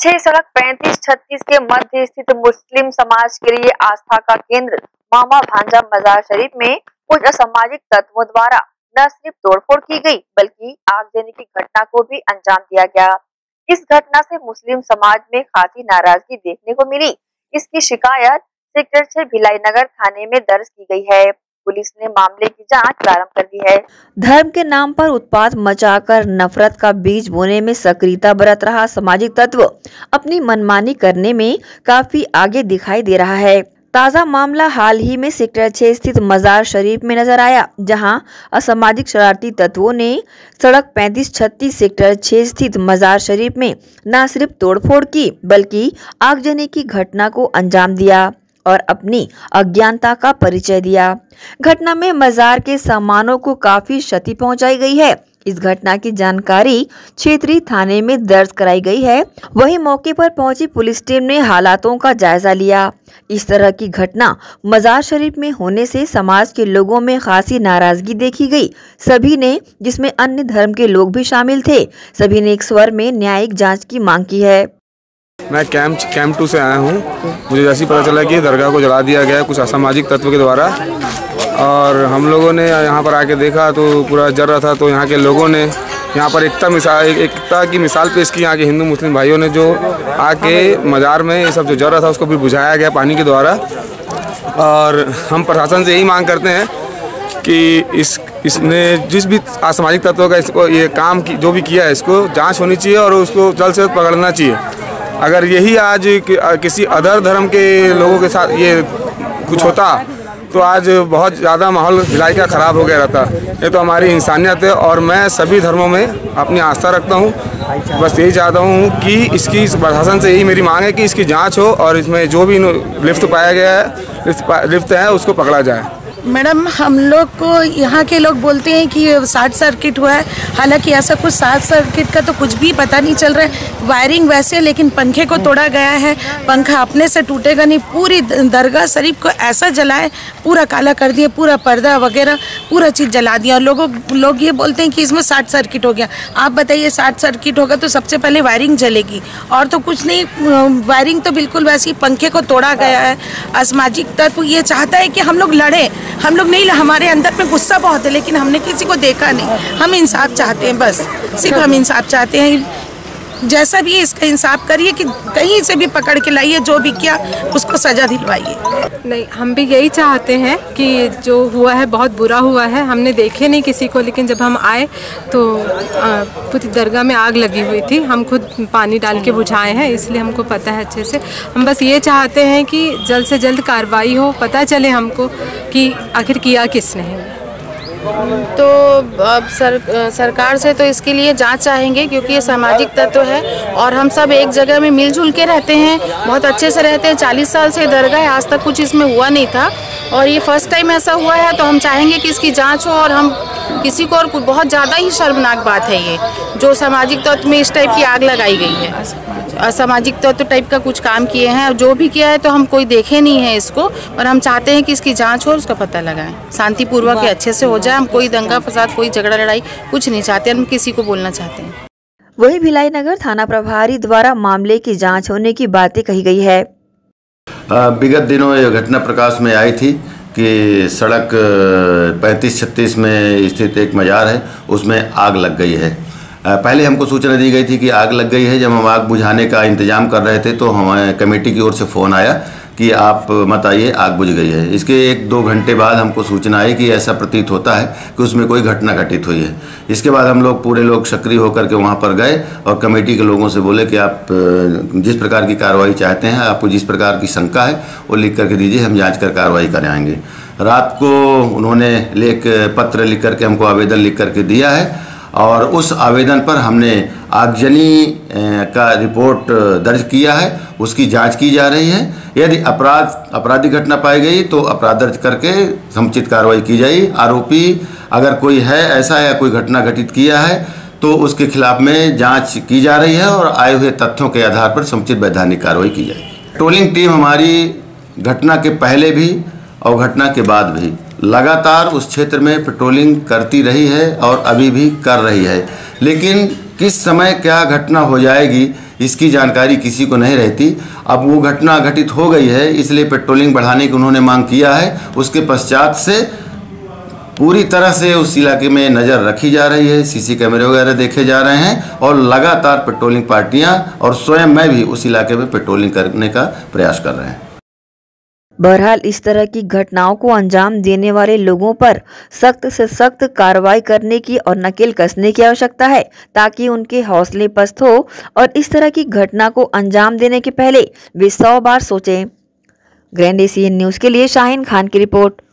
6 सड़क 35-36 के मध्य स्थित मुस्लिम समाज के लिए आस्था का केंद्र मामा भांजा मजार शरीफ में कुछ असामाजिक तत्वों द्वारा न सिर्फ तोड़फोड़ की गई बल्कि आग देने की घटना को भी अंजाम दिया गया। इस घटना से मुस्लिम समाज में खासी नाराजगी देखने को मिली। इसकी शिकायत सेक्टर 6 भिलाई नगर थाने में दर्ज की गई है। पुलिस ने मामले की जांच प्रारंभ कर दी है। धर्म के नाम पर उत्पात मचाकर नफरत का बीज बोने में सक्रियता बरत रहा सामाजिक तत्व अपनी मनमानी करने में काफी आगे दिखाई दे रहा है। ताजा मामला हाल ही में सेक्टर 6 स्थित मजार शरीफ में नजर आया, जहां असामाजिक शरारती तत्वों ने सड़क 35-36 सेक्टर 6 स्थित मजार शरीफ में न सिर्फ तोड़फोड़ की बल्कि आगजनी की घटना को अंजाम दिया और अपनी अज्ञानता का परिचय दिया। घटना में मजार के सामानों को काफी क्षति पहुंचाई गई है। इस घटना की जानकारी क्षेत्रीय थाने में दर्ज कराई गई है। वहीं मौके पर पहुंची पुलिस टीम ने हालातों का जायजा लिया। इस तरह की घटना मजार शरीफ में होने से समाज के लोगों में खासी नाराजगी देखी गई। सभी ने, जिसमें अन्य धर्म के लोग भी शामिल थे, सभी ने एक स्वर में न्यायिक जाँच की मांग की है। मैं कैंप 2 से आया हूँ। मुझे जैसे पता चला कि दरगाह को जला दिया गया कुछ असामाजिक तत्व के द्वारा, और हम लोगों ने यहाँ पर आके देखा तो पूरा जल रहा था। तो यहाँ के लोगों ने यहाँ पर एकता की मिसाल पेश की। यहाँ के हिंदू मुस्लिम भाइयों ने जो आके मजार में ये सब जो जल रहा था उसको भी बुझाया गया पानी के द्वारा। और हम प्रशासन से यही मांग करते हैं कि इसने जिस भी असामाजिक तत्वों का इसको ये काम जो भी किया है इसको जाँच होनी चाहिए और उसको जल्द से जल्द पकड़ना चाहिए। अगर यही आज किसी अदर धर्म के लोगों के साथ ये कुछ होता तो आज बहुत ज़्यादा माहौल भिलाई का ख़राब हो गया रहता। ये तो हमारी इंसानियत है और मैं सभी धर्मों में अपनी आस्था रखता हूँ। बस यही चाहता हूँ कि इसकी प्रशासन से यही मेरी मांग है कि इसकी जांच हो और इसमें जो भी लिप्त पाया गया है लिप्त है उसको पकड़ा जाए। मैडम, हम लोग को यहाँ के लोग बोलते हैं कि शॉर्ट सर्किट हुआ है, हालांकि ऐसा कुछ शॉर्ट सर्किट का तो कुछ भी पता नहीं चल रहा है। वायरिंग वैसे, लेकिन पंखे को तोड़ा गया है। पंखा अपने से टूटेगा नहीं। पूरी दरगाह शरीफ को ऐसा जलाए, पूरा काला कर दिया, पूरा पर्दा वगैरह पूरा चीज़ जला दिया। और लोग ये बोलते हैं कि इसमें शॉर्ट सर्किट हो गया। आप बताइए, शॉर्ट सर्किट होगा तो सबसे पहले वायरिंग जलेगी और तो कुछ नहीं। वायरिंग तो बिल्कुल वैसी, पंखे को तोड़ा गया है। असामाजिक तत्व ये चाहता है कि हम लोग लड़ें। हम लोग नहीं, हमारे अंदर में गुस्सा बहुत है, लेकिन हमने किसी को देखा नहीं। हम इंसाफ चाहते हैं, बस सिर्फ हम इंसाफ चाहते हैं। जैसा भी इसका इंसाफ करिए कि कहीं से भी पकड़ के लाइए, जो भी किया उसको सजा दिलवाइए। नहीं, हम भी यही चाहते हैं कि जो हुआ है बहुत बुरा हुआ है। हमने देखे नहीं किसी को, लेकिन जब हम आए तो पूरी दरगाह में आग लगी हुई थी। हम खुद पानी डाल के बुझाए हैं, इसलिए हमको पता है अच्छे से। हम बस ये चाहते हैं कि जल्द से जल्द कार्रवाई हो, पता चले हमको कि आखिर किया किसने है। तो अब सरकार से तो इसके लिए जांच चाहेंगे, क्योंकि ये सामाजिक तत्व है और हम सब एक जगह में मिलजुल के रहते हैं, बहुत अच्छे से रहते हैं। 40 साल से दरगाह है, आज तक कुछ इसमें हुआ नहीं था और ये फर्स्ट टाइम ऐसा हुआ है। तो हम चाहेंगे कि इसकी जांच हो और हम किसी को, और बहुत ज़्यादा ही शर्मनाक बात है ये जो सामाजिक तत्व में इस टाइप की आग लगाई गई है। असामाजिक तत्व टाइप का कुछ काम किए हैं और जो भी किया है तो हम कोई देखे नहीं है इसको, और हम चाहते हैं कि इसकी जांच हो, उसका पता लगाएं, शांतिपूर्वक अच्छे से हो जाए। हम कोई दंगा फसाद, कोई झगड़ा लड़ाई कुछ नहीं चाहते, हम किसी को बोलना चाहते हैं। वही भिलाई नगर थाना प्रभारी द्वारा मामले की जांच होने की बातें कही गई है। विगत दिनों ये घटना प्रकाश में आई थी कि सड़क 35-36 में स्थित एक मजार है, उसमें आग लग गई है। पहले हमको सूचना दी गई थी कि आग लग गई है। जब हम आग बुझाने का इंतजाम कर रहे थे तो हमें कमेटी की ओर से फ़ोन आया कि आप मत आइए, आग बुझ गई है। इसके 1-2 घंटे बाद हमको सूचना आई कि ऐसा प्रतीत होता है कि उसमें कोई घटना घटित हुई है। इसके बाद हम लोग पूरे लोग सक्रिय होकर के वहाँ पर गए और कमेटी के लोगों से बोले कि आप जिस प्रकार की कार्रवाई चाहते हैं, आपको जिस प्रकार की शंका है वो लिख करके दीजिए, हम जाँच कर कार्रवाई कराएँगे। रात को उन्होंने पत्र लिख करके हमको आवेदन लिख करके दिया है और उस आवेदन पर हमने आगजनी का रिपोर्ट दर्ज किया है। उसकी जांच की जा रही है। यदि आपराधिक घटना पाई गई तो अपराध दर्ज करके समुचित कार्रवाई की जाएगी। आरोपी अगर कोई है ऐसा या कोई घटना घटित किया है तो उसके खिलाफ में जांच की जा रही है और आए हुए तथ्यों के आधार पर समुचित वैधानिक कार्रवाई की जाएगी। पेट्रोलिंग टीम हमारी घटना के पहले भी और घटना के बाद भी लगातार उस क्षेत्र में पेट्रोलिंग करती रही है और अभी भी कर रही है। लेकिन किस समय क्या घटना हो जाएगी इसकी जानकारी किसी को नहीं रहती। अब वो घटना घटित हो गई है, इसलिए पेट्रोलिंग बढ़ाने की उन्होंने मांग किया है। उसके पश्चात से पूरी तरह से उस इलाके में नज़र रखी जा रही है, सीसी कैमरे वगैरह देखे जा रहे हैं और लगातार पेट्रोलिंग पार्टियां और स्वयं मैं भी उस इलाके में पेट्रोलिंग करने का प्रयास कर रहे हैं। बहरहाल इस तरह की घटनाओं को अंजाम देने वाले लोगों पर सख्त से सख्त कार्रवाई करने की और नकेल कसने की आवश्यकता है, ताकि उनके हौसले पस्त हो और इस तरह की घटना को अंजाम देने के पहले वे 100 बार सोचें। ग्रैंड एशियन न्यूज़ के लिए शाहीन खान की रिपोर्ट।